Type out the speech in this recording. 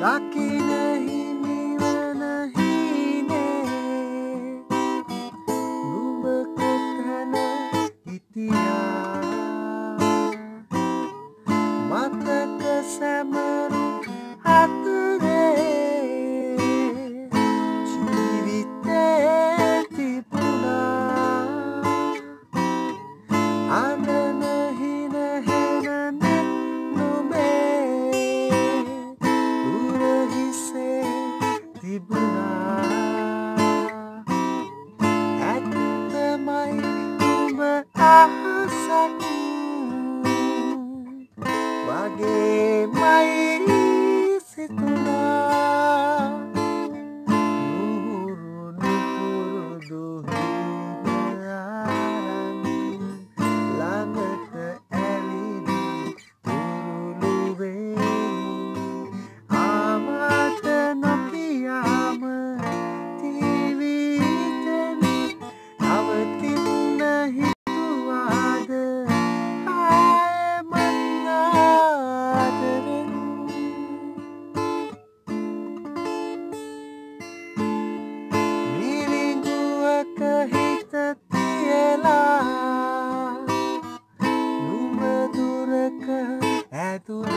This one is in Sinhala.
දකිනෙහි නිවනහිනේ නුඹ කොතැන හිටියා මතක සැමරු අතරේ ජීවිතේ තිබුණා අනනහි නැහෙනනේ නුඹේ උරහිසේ තිබුණා ඇත්තමයි නුඹ අහසක් වගේමයි සිතුනා නුහුරු නුපුරුදු හින අරන් ළඟට ඇවිදි උරුළුවෙනි ආමත නොකියාම ජීවිතෙනි අවතින්න හිතුවාද ආයෙමත් ආදරෙන් මිරිඟුවක හිත තියලා නුඹ දුරක ඇතුළේ